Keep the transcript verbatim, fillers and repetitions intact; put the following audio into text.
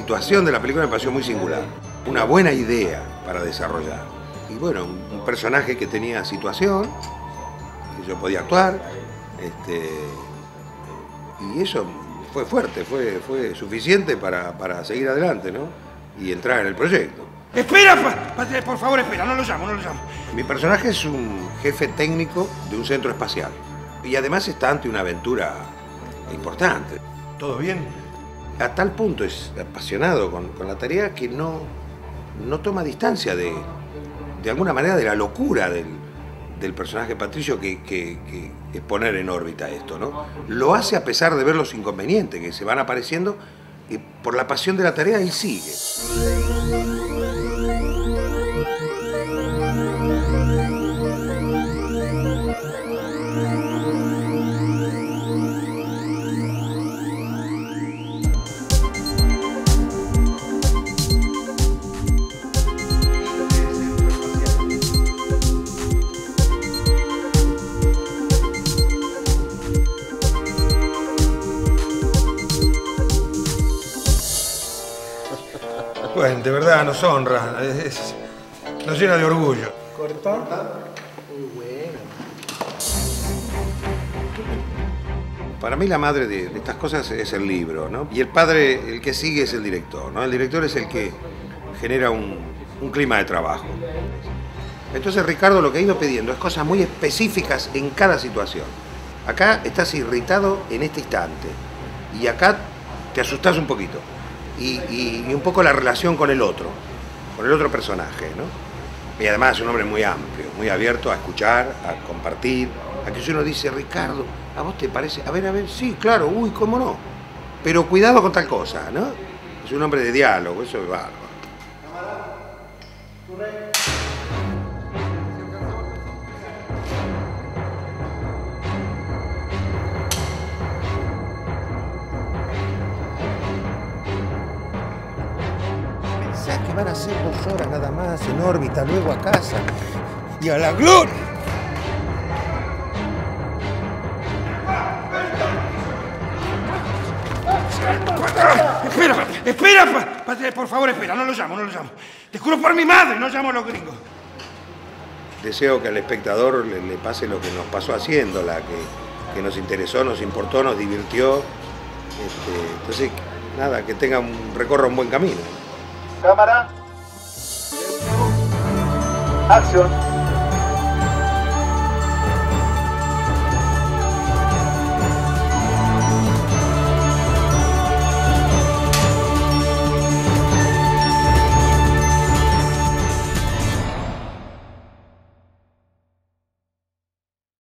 situación de la película me pareció muy singular. Una buena idea para desarrollar. Y bueno, un, un personaje que tenía situación, que yo podía actuar, este, y eso fue fuerte, fue, fue suficiente para, para seguir adelante, ¿no? Y entrar en el proyecto. ¡Espera! Pa, pa, por favor, espera, no lo llamo, no lo llamo. Mi personaje es un jefe técnico de un centro espacial. Y además está ante una aventura importante. ¿Todo bien? A tal punto es apasionado con, con la tarea que no, no toma distancia de, de alguna manera de la locura del, del personaje Patricio que, que, que es poner en órbita esto, ¿no? Lo hace a pesar de ver los inconvenientes que se van apareciendo y por la pasión de la tarea él sigue. Bueno, de verdad nos honra, es, nos llena de orgullo. ¿Cortó? Muy bueno. Para mí la madre de, de estas cosas es el libro, ¿no? Y el padre, el que sigue, es el director, ¿no? El director es el que genera un, un clima de trabajo. Entonces Ricardo lo que ha ido pidiendo es cosas muy específicas en cada situación. Acá estás irritado en este instante y acá te asustás un poquito. Y, y, y un poco la relación con el otro, con el otro personaje, ¿no? Y además es un hombre muy amplio, muy abierto a escuchar, a compartir, a que si uno dice, Ricardo, ¿a vos te parece? A ver, a ver, sí, claro, uy, cómo no. Pero cuidado con tal cosa, ¿no? Es un hombre de diálogo, eso es bárbaro. Que van a ser dos horas nada más en órbita, luego a casa y a la gloria. Espera, espera, pa, pa, por favor, espera, no lo llamo, no lo llamo. Te juro por mi madre, no llamo a los gringos. Deseo que al espectador le, le pase lo que nos pasó haciéndola, que, que nos interesó, nos importó, nos divirtió. Este, entonces, nada, que tenga un, recorra un buen camino. Cámara. Acción.